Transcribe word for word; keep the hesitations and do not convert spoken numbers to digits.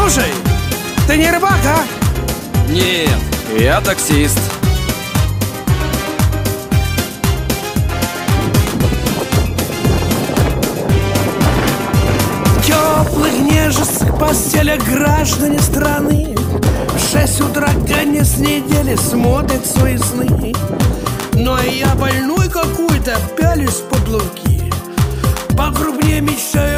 Слушай, ты не рыбак, а? Нет, я таксист. В теплых нежных постелях граждане страны в шесть утра конец недели смотрят свои сны. Ну а я больной какой-то пялюсь под луки, покрупнее мечтаю